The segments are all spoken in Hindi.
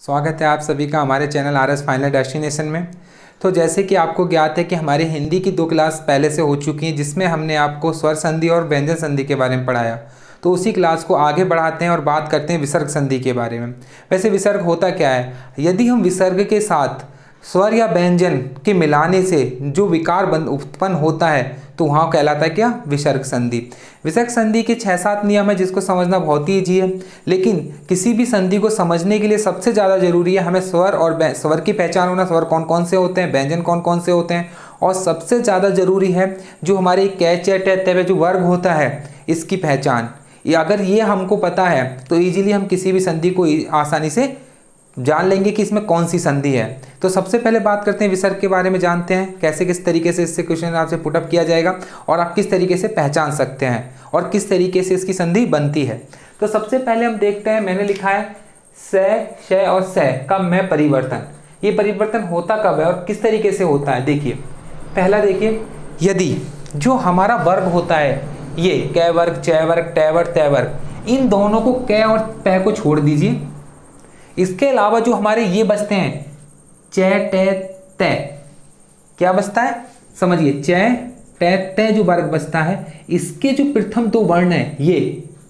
स्वागत है आप सभी का हमारे चैनल आरएस फाइनल डेस्टिनेशन में। तो जैसे कि आपको ज्ञात है कि हमारे हिंदी की 2 क्लास पहले से हो चुकी हैं, जिसमें हमने आपको स्वर संधि और व्यंजन संधि के बारे में पढ़ाया। तो उसी क्लास को आगे बढ़ाते हैं और बात करते हैं विसर्ग संधि के बारे में। वैसे विसर्ग होता क्या है? यदि हम विसर्ग के साथ स्वर या व्यंजन के मिलाने से जो विकार उत्पन्न होता है तो वहाँ कहलाता है क्या? विसर्ग संधि। विसर्ग संधि के 6-7 नियम है जिसको समझना बहुत ही ईजी है, लेकिन किसी भी संधि को समझने के लिए सबसे ज़्यादा जरूरी है हमें स्वर और स्वर की पहचान होना, स्वर कौन कौन से होते हैं, व्यंजन कौन कौन से होते हैं, और सबसे ज़्यादा जरूरी है जो हमारे कै च ट त जो वर्ग होता है इसकी पहचान। अगर ये हमको पता है तो ईजिली हम किसी भी संधि को आसानी से जान लेंगे कि इसमें कौन सी संधि है। तो सबसे पहले बात करते हैं विसर्ग के बारे में, जानते हैं कैसे किस तरीके से इससे क्वेश्चन आपसे पुटअप किया जाएगा और आप किस तरीके से पहचान सकते हैं और किस तरीके से इसकी संधि बनती है। तो सबसे पहले हम देखते हैं, मैंने लिखा है स, श और स का मैं परिवर्तन। ये परिवर्तन होता कब है और किस तरीके से होता है? देखिए, पहला देखिए, यदि जो हमारा वर्ग होता है ये कै वर्ग, च वर्ग, ट वर्ग, त वर्ग, इन दोनों को कै और प को छोड़ दीजिए। इसके अलावा जो हमारे ये बचते हैं च ट त, क्या बचता है? समझिए, च ट त जो वर्ग बचता है इसके जो प्रथम 2 वर्ण है ये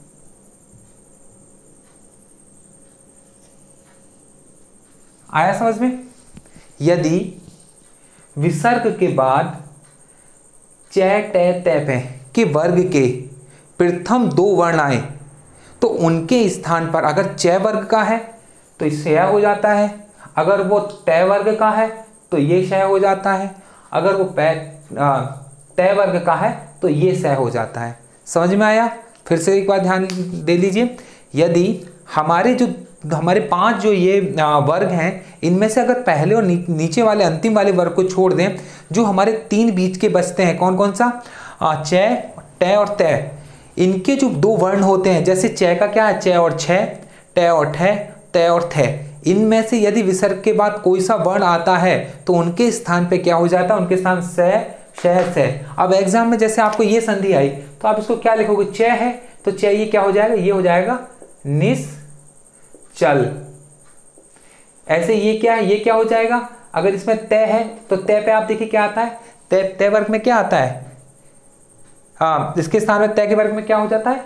आया समझ में। यदि विसर्ग के बाद च ट त प के वर्ग के प्रथम 2 वर्ण आए तो उनके स्थान पर अगर च वर्ग का है तो इससे यह हो जाता है, अगर वो ट वर्ग का है तो ये श हो जाता है, अगर वो त वर्ग का है तो ये स हो जाता है। समझ में आया? फिर से एक बार ध्यान दे लीजिए, यदि हमारे 5 जो ये वर्ग हैं इनमें से अगर पहले और नीचे वाले अंतिम वाले वर्ग को छोड़ दें, जो हमारे 3 बीच के बचते हैं, कौन कौन सा? च, ट और त, इनके जो 2 वर्ण होते हैं, जैसे च का क्या है? च और छ, ट और ठ, त और थ, इनमें से यदि विसर्ग के बाद कोई सा वर्ण आता है तो उनके स्थान पे क्या हो जाता है? उनके स्थान स, श, स। अब एग्जाम में जैसे आपको ये संधि आई तो आप इसको क्या लिखोगे? च है तो च ये क्या हो जाएगा? ये हो जाएगा निश्चल। ऐसे ये क्या है? ये क्या हो जाएगा? अगर इसमें त है तो त पे आप देखिए क्या आता है? त वर्ग में क्या आता है? हाँ, इसके स्थान में त के वर्ग में क्या हो जाता है?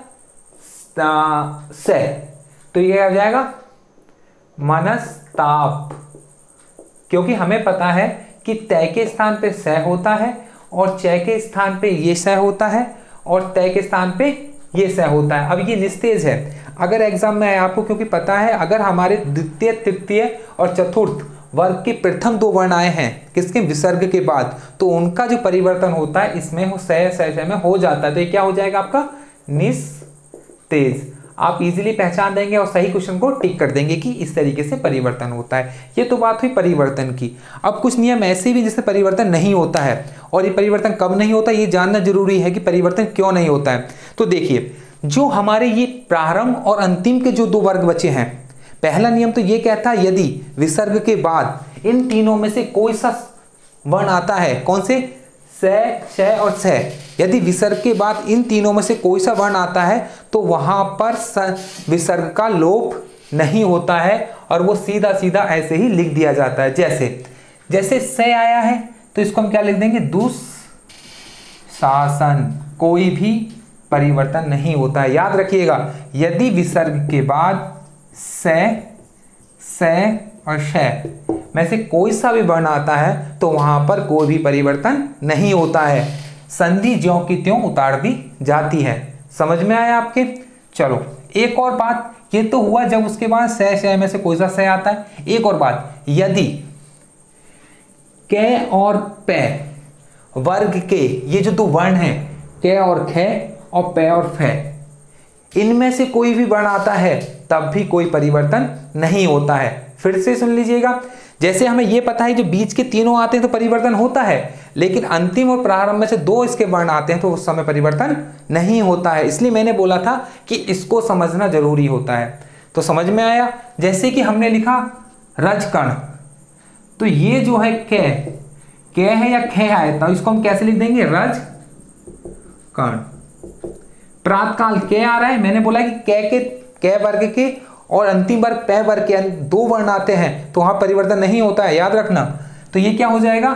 स। तो ये हो जाएगा मनस्ताप, क्योंकि हमें पता है कि त के स्थान पे स होता है और च के स्थान पे ये स होता है और त के स्थान पे ये स होता है। अब ये निस्तेज है। अगर एग्जाम में आपको क्योंकि पता है, अगर हमारे द्वितीय, तृतीय और चतुर्थ वर्ग के प्रथम 2 वर्ण आए हैं किसके? विसर्ग के बाद, तो उनका जो परिवर्तन होता है इसमें स में हो जाता है। तो ये क्या हो जाएगा आपका? निस्तेज। आप इजीली पहचान देंगे और सही क्वेश्चन को टिक कर देंगे कि इस तरीके से परिवर्तन होता है। ये तो बात हुई परिवर्तन की। अब कुछ नियम ऐसे भी जिससे परिवर्तन नहीं होता है, और ये परिवर्तन कब नहीं होता ये जानना जरूरी है कि परिवर्तन क्यों नहीं होता है। तो देखिए, जो हमारे ये प्रारंभ और अंतिम के जो 2 वर्ग बचे हैं, पहला नियम तो ये कहता है यदि विसर्ग के बाद इन तीनों में से कोई सा वर्ण आता है, कौन से? स, श और स, यदि विसर्ग के बाद इन तीनों में से कोई सा वर्ण आता है तो वहां पर विसर्ग का लोप नहीं होता है और वो सीधा सीधा ऐसे ही लिख दिया जाता है। जैसे स आया है तो इसको हम क्या लिख देंगे? दुःशासन। कोई भी परिवर्तन नहीं होता है। याद रखिएगा, यदि विसर्ग के बाद स और श में से कोई सा भी वर्ण आता है तो वहां पर कोई भी परिवर्तन नहीं होता है, संधि ज्यों की त्यों उतार दी जाती है। समझ में आया आपके? चलो, एक और बात, ये तो हुआ जब उसके बाद श में से कोई सा स आता है। एक और बात, यदि क और प वर्ग के ये जो 2 वर्ण हैं, क और ख और प और फ, इनमें से कोई भी वर्ण आता है तब भी कोई परिवर्तन नहीं होता है। फिर से सुन लीजिएगा, जैसे हमें यह पता है जो बीच के तीनों आते हैं तो परिवर्तन होता है, लेकिन अंतिम और प्रारंभ में से 2 इसके वर्ण आते हैं तो उस समय परिवर्तन नहीं होता है। इसलिए मैंने बोला था कि इसको समझना जरूरी होता है। तो समझ में आया? जैसे कि हमने लिखा रजकण, तो ये जो है क है या ख है तो इसको हम कैसे लिख देंगे? रजकण। प्रातकाल क आ रहा है, मैंने बोला कि क वर्ग के और अंतिम वर्ग पै वर्ग के दो वर्ण आते हैं तो वहां परिवर्तन नहीं होता है, याद रखना। तो ये क्या हो जाएगा,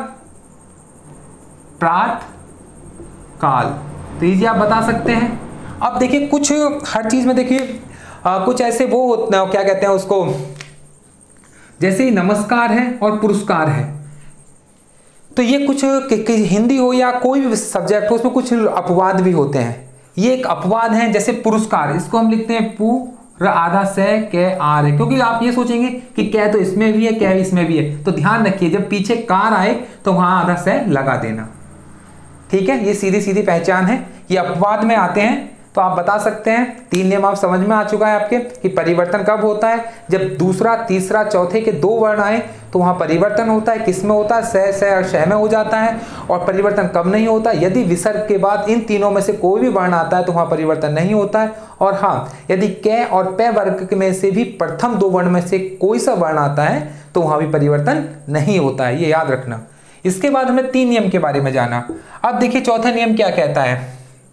प्रात काल। तो ये आप बता सकते हैं। अब देखिए कुछ हर चीज में देखिए कुछ ऐसे वो क्या कहते हैं उसको, जैसे नमस्कार है और पुरस्कार है, तो ये कुछ हिंदी हो या कोई भी सब्जेक्ट हो उसमें कुछ अपवाद भी होते हैं। ये एक अपवाद है, जैसे पुरस्कार, इसको हम लिखते हैं पूरा आधा से कै आर है, क्योंकि आप ये सोचेंगे कि कै तो इसमें भी है कै इसमें भी है, तो ध्यान रखिए जब पीछे कार आए तो वहां आधा से लगा देना, ठीक है। ये सीधी सीधी पहचान है। ये अपवाद में आते हैं तो आप बता सकते हैं। 3 नियम आप समझ में आ चुका है आपके कि परिवर्तन कब होता है, जब दूसरा तीसरा चौथे के 2 वर्ण आए तो वहां परिवर्तन होता है। किस में होता है, से और शह में हो जाता है। और परिवर्तन कब नहीं होता, यदि विसर्ग के बाद इन तीनों में से कोई भी वर्ण आता है तो वहां परिवर्तन नहीं होता है। और हाँ, यदि कै और पै वर्ग में से भी प्रथम 2 वर्ण में से कोई सा वर्ण आता है तो वहां भी परिवर्तन नहीं होता है, ये याद रखना। इसके बाद हमें 3 नियम के बारे में जाना। अब देखिए चौथा नियम क्या कहता है,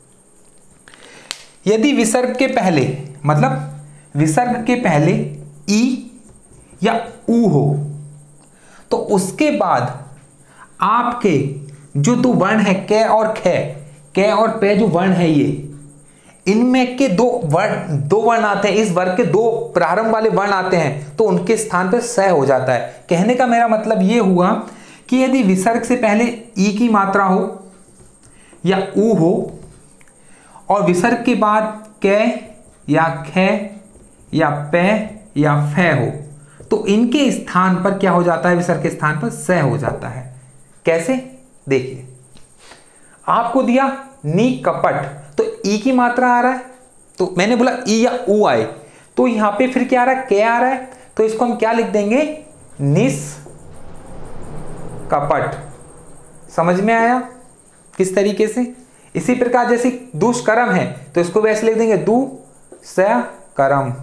यदि विसर्ग के पहले, मतलब विसर्ग के पहले ई या ऊ हो तो उसके बाद आपके जो 2 वर्ण है कै और खे, कै और पे जो वर्ण है ये, इनमें के 2 वर्ण आते हैं, इस वर्ग के 2 प्रारंभ वाले वर्ण आते हैं तो उनके स्थान पर स हो जाता है। कहने का मेरा मतलब ये हुआ कि यदि विसर्ग से पहले ई की मात्रा हो या ऊ हो और विसर्ग के बाद कै या खे या पै या फै हो तो इनके स्थान पर क्या हो जाता है, विसर्ग के स्थान पर स हो जाता है। कैसे, देखिए आपको दिया नी कपट, तो ई की मात्रा आ रहा है, तो मैंने बोला ई या ऊ आए तो यहां पे फिर क्या आ रहा है, कै आ रहा है, तो इसको हम क्या लिख देंगे, निस कपट। समझ में आया किस तरीके से। इसी प्रकार जैसे दुष्कर्म है तो इसको वैसे लिख देंगे दुष्कर्म।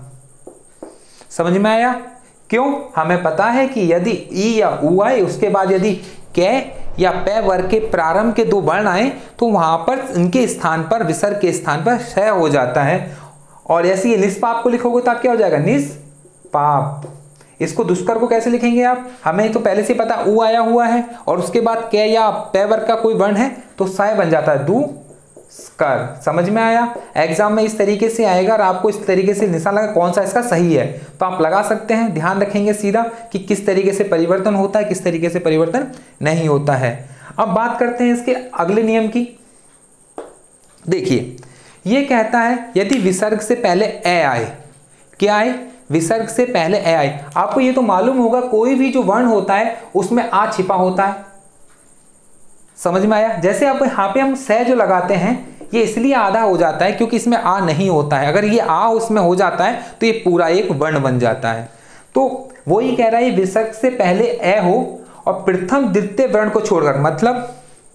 समझ में आया। क्यों, हमें पता है कि यदि ई या ऊ आए उसके बाद यदि कै या पै वर्ग के प्रारंभ के 2 वर्ण आए तो वहां पर इनके स्थान पर विसर्ग के स्थान पर श हो जाता है। और ऐसे ही निष्पाप को लिखोगे तो आप क्या हो जाएगा, निष्पाप। इसको दुष्कर को कैसे लिखेंगे आप, हमें तो पहले से पता ऊ आया हुआ है और उसके बाद कै या पै वर्ग का कोई वर्ण है तो साय बन जाता है दुष्कर। समझ में आया। एग्जाम में इस तरीके से आएगा और आपको इस तरीके से निशान लगा कौन सा इसका सही है तो आप लगा सकते हैं। ध्यान रखेंगे सीधा कि किस तरीके से परिवर्तन होता है, किस तरीके से परिवर्तन नहीं होता है। अब बात करते हैं इसके अगले नियम की। देखिए ये कहता है यदि विसर्ग से पहले ए आए, क्या आए, विसर्ग से पहले ए आए। आपको ये तो मालूम होगा कोई भी जो वर्ण होता है उसमें आ छिपा होता है। समझ में आया। जैसे आप यहाँ पे हम स जो लगाते हैं ये इसलिए आधा हो जाता है क्योंकि इसमें आ नहीं होता है। अगर ये आ उसमें हो जाता है तो ये पूरा एक वर्ण बन जाता है। तो वो ये कह रहा है विसर्ग से पहले ए हो और प्रथम द्वितीय वर्ण को छोड़कर, मतलब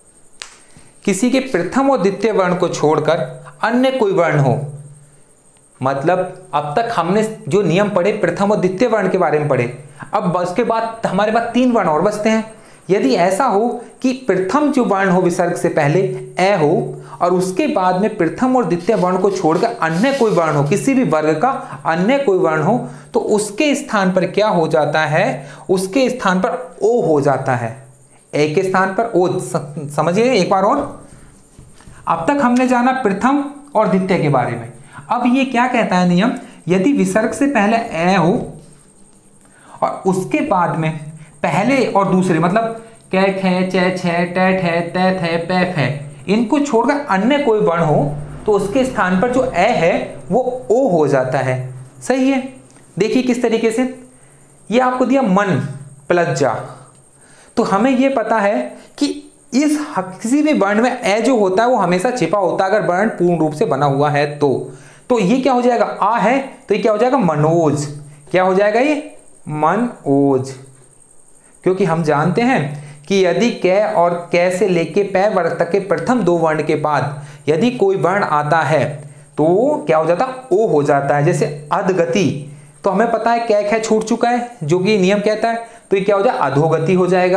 किसी के प्रथम और द्वितीय वर्ण को छोड़कर अन्य कोई वर्ण हो। मतलब अब तक हमने जो नियम पढ़े प्रथम और द्वितीय वर्ण के बारे में पढ़े, अब उसके बाद हमारे पास 3 वर्ण और बचते हैं। यदि ऐसा हो कि प्रथम जो वर्ण हो विसर्ग से पहले ए हो और उसके बाद में प्रथम और द्वितीय वर्ण को छोड़कर अन्य कोई वर्ण हो, किसी भी वर्ग का अन्य कोई वर्ण हो, तो उसके स्थान पर क्या हो जाता है, उसके स्थान पर ओ हो जाता है। ए के स्थान पर ओ। समझिए एक बार और। अब तक हमने जाना प्रथम और द्वितीय के बारे में। अब ये क्या कहता है नियम, यदि विसर्ग से पहले ए हो और उसके बाद में पहले और दूसरे, मतलब कै खे चे छे टे ठे ते थे पे फे, इनको छोड़कर अन्य कोई वर्ण हो तो उसके स्थान पर जो ए है वो ओ हो जाता है। सही है। देखिए किस तरीके से, ये आपको दिया मन प्लस जा, तो हमें ये पता है कि इस किसी भी वर्ण में ए जो होता है वो हमेशा छिपा होता है अगर वर्ण पूर्ण रूप से बना हुआ है तो ये क्या हो जाएगा, आ है तो ये क्या हो जाएगा, मनोज। क्या हो जाएगा ये, मनोज। क्योंकि हम जानते हैं कि यदि कै और कै से लेके पै वर्ग तक के प्रथम 2 वर्ण के बाद यदि कोई वर्ण आता है तो क्या हो जाता, ओ हो जाता है। जैसे अधगति, तो हमें पता है कै खे छूट चुका है जो कि नियम कहता है, तो ये क्या हो जाए, अधोगति हो जाएगा।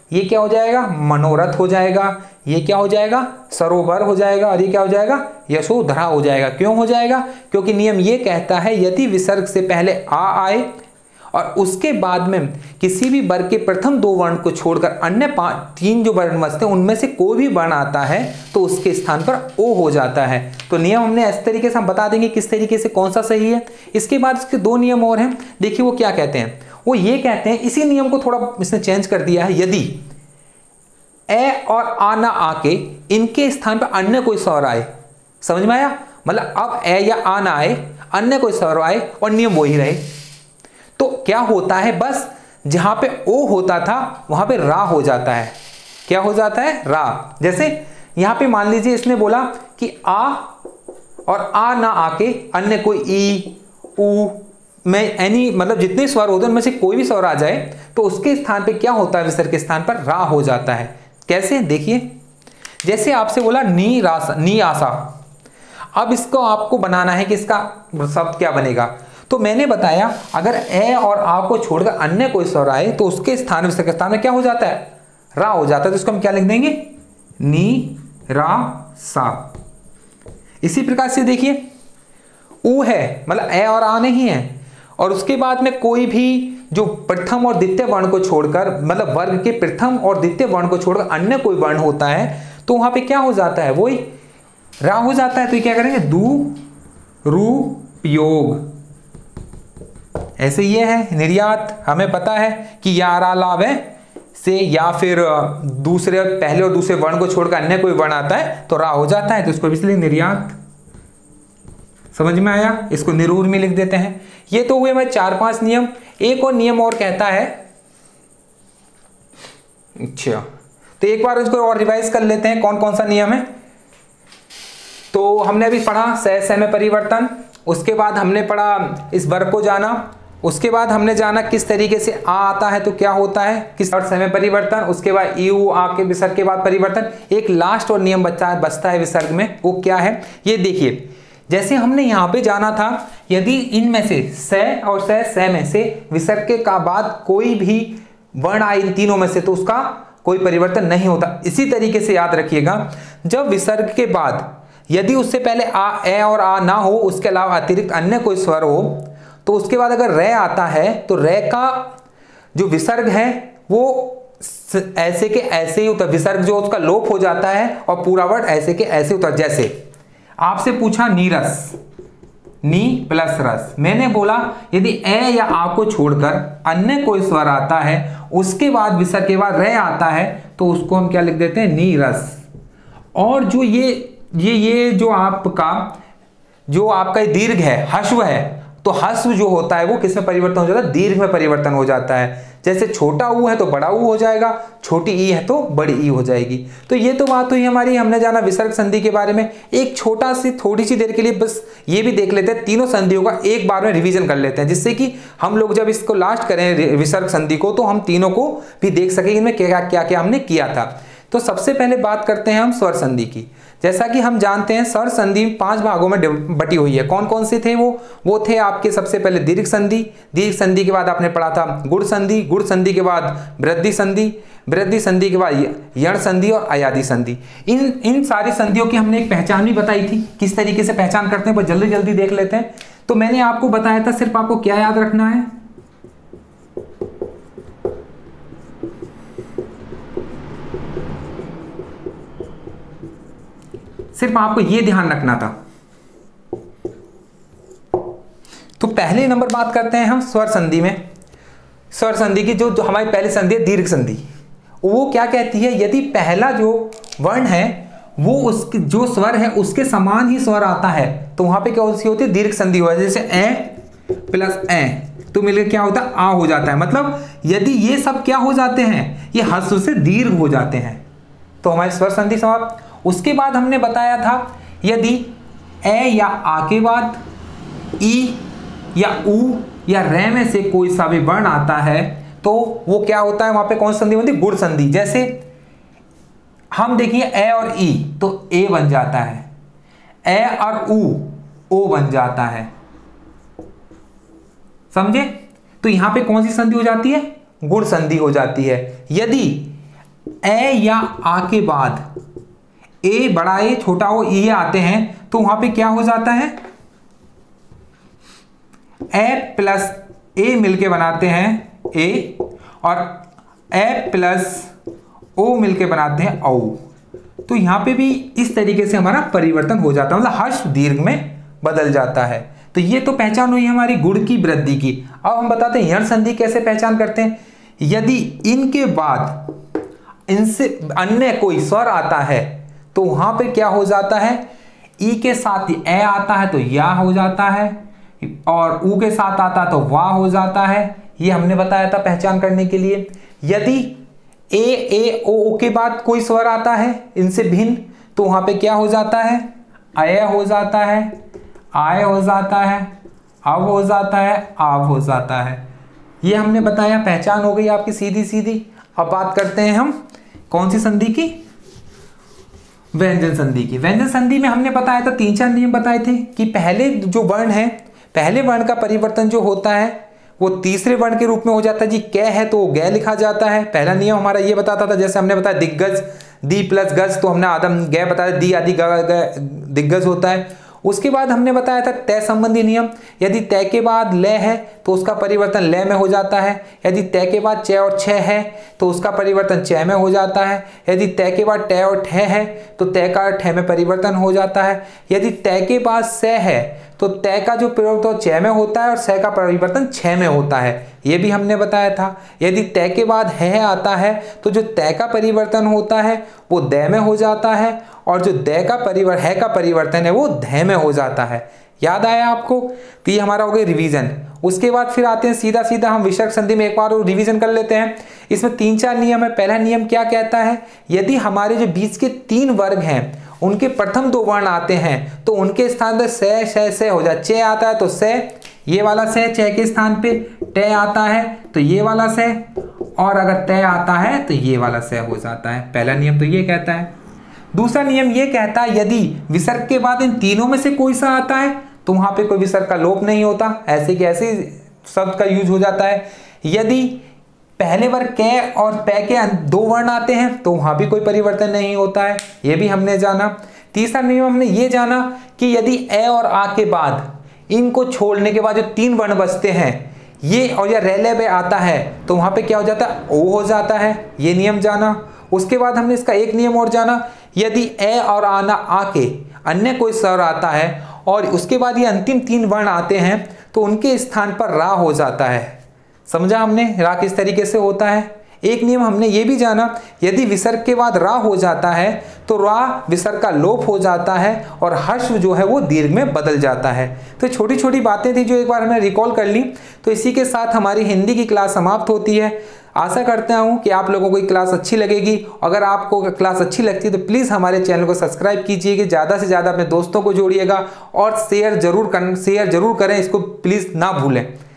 ये क्या हो जाएगा, मनोरथ हो जाएगा, ये क्या हो जाएगा, सरोवर हो जाएगा, और ये क्या हो जाएगा, यशोधरा हो जाएगा। क्यों हो जाएगा, क्योंकि नियम ये कहता है यदि विसर्ग से पहले आ आए और उसके बाद में किसी भी वर्ग के प्रथम 2 वर्ण को छोड़कर अन्य 3 जो वर्ण बचते हैं उनमें से कोई भी वर्ण आता है तो उसके स्थान पर ओ हो जाता है। तो नियम हमने इस तरीके से हम बता देंगे किस तरीके से कौन सा सही है। इसके बाद इसके 2 नियम और हैं, देखिए वो क्या कहते हैं। वो ये कहते हैं, इसी नियम को थोड़ा इसने चेंज कर दिया है, यदि ए और आ ना आके इनके स्थान पर अन्य कोई स्वर आए, समझ में आया, मतलब अब ए या आ ना आए, अन्य कोई स्वर आए और नियम वही रहे, तो क्या होता है, बस जहां पे ओ होता था वहां पे रा हो जाता है। क्या हो जाता है, रा। जैसे यहां पे मान लीजिए इसने बोला कि आ और आ ना आके अन्य कोई ई ऊ में एनी मतलब जितने स्वर होते हैं उनमें से कोई भी स्वर आ जाए तो उसके स्थान पे क्या होता है, विसर्ग के स्थान पर रा हो जाता है। कैसे, देखिए जैसे आपसे बोला नी रासा, नी आसा, अब इसको आपको बनाना है कि इसका शब्द क्या बनेगा। तो मैंने बताया अगर ए और आ को छोड़कर अन्य कोई स्वर आए तो उसके स्थान विसर्ग के स्थान में क्या हो जाता है, रा हो जाता है। तो इसको हम क्या लिख देंगे, नी रा सा। इसी प्रकार से देखिए ऊ है, मतलब ए और आ नहीं है, और उसके बाद में कोई भी जो प्रथम और द्वितीय वर्ण को छोड़कर मतलब वर्ग के प्रथम और द्वितीय वर्ण को छोड़कर अन्य कोई वर्ण होता है तो वहां पे क्या हो जाता है, वही रा हो जाता है। तो ये क्या करेंगे, दू रू योग। ऐसे ये है निर्यात, हमें पता है कि या रा लाभ है से या फिर दूसरे पहले और दूसरे वर्ण को छोड़कर अन्य कोई वर्ण आता है तो रा हो जाता है, तो इसको इसलिए निर्यात। समझ में आया, इसको निरूर में लिख देते हैं। ये तो हुए मैं 4-5 नियम। एक और नियम और कहता है, अच्छा तो एक बार इसको और रिवाइज कर लेते हैं कौन कौन सा नियम है। तो हमने अभी पढ़ा सह में परिवर्तन, उसके बाद हमने पढ़ा इस वर्ग को जाना, उसके बाद हमने जाना किस तरीके से आ आता है तो क्या होता है, किस और समय परिवर्तन, उसके बाद यू आ के विसर्ग के बाद परिवर्तन। एक लास्ट और नियम बचता है विसर्ग में, वो क्या है ये देखिए। जैसे हमने यहाँ पे जाना था यदि इनमें से स और स में से विसर्ग के का बाद कोई भी वर्ण आए इन तीनों में से तो उसका कोई परिवर्तन नहीं होता। इसी तरीके से याद रखिएगा, जब विसर्ग के बाद यदि उससे पहले आ ए और आ ना हो, उसके अलावा अतिरिक्त अन्य कोई स्वर हो, तो उसके बाद अगर रे आता है तो रे का जो विसर्ग है वो ऐसे के ऐसे ही उतर, विसर्ग जो उसका लोप हो जाता है और पूरा वर्ड ऐसे के ऐसे उतर। जैसे आपसे पूछा नीरस, नी प्लस रस, मैंने बोला यदि ए या आ को छोड़कर अन्य कोई स्वर आता है उसके बाद विसर्ग के बाद रे आता है तो उसको हम क्या लिख देते हैं, नी रस। और जो ये जो आपका दीर्घ है, हश्व है, तो हश्व जो होता है वो किस में परिवर्तन हो जाता है, दीर्घ में परिवर्तन हो जाता है। जैसे छोटा ऊ है तो बड़ा ऊ हो जाएगा, छोटी ई है तो बड़ी ई हो जाएगी। तो ये तो बात हुई हमारी, हमने जाना विसर्ग संधि के बारे में। एक थोड़ी सी देर के लिए बस ये भी देख लेते हैं, तीनों संधियों का एक बार में रिवीजन कर लेते हैं, जिससे कि हम लोग जब इसको लास्ट करें विसर्ग संधि को तो हम तीनों को भी देख सकें इनमें क्या क्या हमने किया था। तो सबसे पहले बात करते हैं हम स्वर संधि की। जैसा कि हम जानते हैं स्वर संधि 5 भागों में बटी हुई है। कौन कौन से थे वो थे आपके सबसे पहले दीर्घ संधि, दीर्घ संधि के बाद आपने पढ़ा था गुण संधि, गुण संधि के बाद वृद्धि संधि, वृद्धि संधि के बाद यण संधि और अयादि संधि। इन सारी संधियों की हमने एक पहचान भी बताई थी, किस तरीके से पहचान करते हैं, बस जल्दी जल्दी देख लेते हैं। तो मैंने आपको बताया था, सिर्फ आपको क्या याद रखना है, सिर्फ आपको यह ध्यान रखना था। तो पहले नंबर बात करते हैं हम स्वर संधि में। स्वर संधि की जो हमारी पहली संधि है दीर्घ संधि, वो क्या कहती है, यदि पहला जो वर्ण है वो उसके जो स्वर है उसके समान ही स्वर आता है तो वहां पे क्या होती है, दीर्घ संधि हो जाती है। जैसे ए प्लस ए तो मिलकर क्या होता है, आ हो जाता है। मतलब यदि ये सब क्या हो जाते हैं, ये ह्रस्व से दीर्घ हो जाते हैं तो हमारी स्वर संधि समाप्त। उसके बाद हमने बताया था यदि ए या आ के बाद ई या ऊ या रे में से कोई सा भी वर्ण आता है तो वो क्या होता है, वहां पे कौन सी संधि होती है, गुण संधि। जैसे हम देखिए ए और ई तो ए बन जाता है, ए और ऊ ओ बन जाता है, समझे। तो यहां पे कौन सी संधि हो जाती है, गुण संधि हो जाती है। यदि ए या आ के बाद ए बड़ा ए छोटा ओ ये आते हैं तो वहां पे क्या हो जाता है, ए प्लस ए मिलके बनाते हैं ए, और ए प्लस ओ मिलके बनाते हैं औ। तो यहां पे भी इस तरीके से हमारा परिवर्तन हो जाता है, मतलब हर्ष दीर्घ में बदल जाता है। तो ये तो पहचान हुई हमारी गुण की वृद्धि की। अब हम बताते हैं यण संधि कैसे पहचान करते हैं। यदि इनके बाद इनसे अन्य कोई स्वर आता है तो वहां पे क्या हो जाता है, ई के साथ ए आता है तो या हो जाता है, और ऊ के साथ आता तो वाह हो जाता है। ये हमने बताया था पहचान करने के लिए। यदि ए ओ के बाद कोई स्वर आता है इनसे भिन्न तो वहां पे क्या हो जाता है, अय हो जाता है, आय हो जाता है, अब हो जाता है, आव हो जाता है। ये हमने बताया, पहचान हो गई आपकी सीधी सीधी। अब बात करते हैं हम कौन सी संधि की, व्यंजन संधि की। व्यंजन संधि में हमने बताया था 3-4 नियम बताए थे कि पहले जो वर्ण है, पहले वर्ण का परिवर्तन जो होता है वो तीसरे वर्ण के रूप में हो जाता है जी। कै है तो गै लिखा जाता है। पहला नियम हमारा ये बताता था, जैसे हमने बताया दिग्गज, दी प्लस गज तो हमने आदम गै बताया, दी आदि दिग्गज होता है। उसके बाद हमने बताया था तय संबंधी नियम। यदि तय के बाद लय है तो उसका परिवर्तन लय में हो जाता है। यदि तय के बाद च और छ है तो उसका परिवर्तन च में हो जाता है। यदि तय के बाद ट और ठ है तो तय का ठ में परिवर्तन हो जाता है। यदि तय के बाद स है तो तय का जो परिवर्तन च में होता है और स का परिवर्तन छ में होता है, ये भी हमने बताया था। यदि तय के बाद है आता है तो जो तय का परिवर्तन होता है वो द में हो जाता है, और जो द का है का परिवर्तन है वो ध में हो जाता है। याद आया आपको? तो ये हमारा हो गया रिवीजन। उसके बाद फिर आते हैं सीधा सीधा हम विसर्ग संधि में एक बार रिवीजन कर लेते हैं। इसमें 3-4 नियम है। पहला नियम क्या कहता है, यदि हमारे जो बीच के 3 वर्ग हैं उनके प्रथम 2 वर्ण आते हैं तो उनके स्थान पर से श से हो जाए। चे आता है तो से, ये वाला से चे के स्थान पे, टे आता है तो ये वाला से, और अगर तय आता है तो ये वाला से हो जाता है। पहला नियम तो ये कहता है। दूसरा नियम ये कहता है यदि विसर्ग के बाद इन तीनों में से कोई सा आता है तो वहां पे कोई विसर्ग का लोप नहीं होता, ऐसे के ऐसे शब्द का यूज हो जाता है। यदि पहले वर्ग कै और पै के 2 वर्ण आते हैं तो वहां भी कोई परिवर्तन नहीं होता है, ये भी हमने जाना। तीसरा नियम हमने ये जाना कि यदि ए और आ के बाद इनको छोड़ने के बाद जो 3 वर्ण बचते हैं ये और या रेले में आता है तो वहां पे क्या हो जाता है, ओ हो जाता है, ये नियम जाना। उसके बाद हमने इसका एक नियम और जाना, यदि ए और आना आके अन्य कोई स्वर आता है और उसके बाद ये अंतिम 3 वर्ण आते हैं तो उनके स्थान पर रा हो जाता है। समझा हमने रा किस तरीके से होता है। एक नियम हमने ये भी जाना, यदि विसर्ग के बाद रा हो जाता है तो रा विसर्ग का लोप हो जाता है और हर्ष जो है वो दीर्घ में बदल जाता है। तो छोटी छोटी बातें थी जो एक बार हमने रिकॉल कर ली। तो इसी के साथ हमारी हिंदी की क्लास समाप्त होती है। आशा करता हूँ कि आप लोगों को ये क्लास अच्छी लगेगी। अगर आपको क्लास अच्छी लगती है तो प्लीज़ हमारे चैनल को सब्सक्राइब कीजिएगा, ज़्यादा से ज़्यादा अपने दोस्तों को जोड़िएगा और शेयर जरूर करें, इसको प्लीज़ ना भूलें।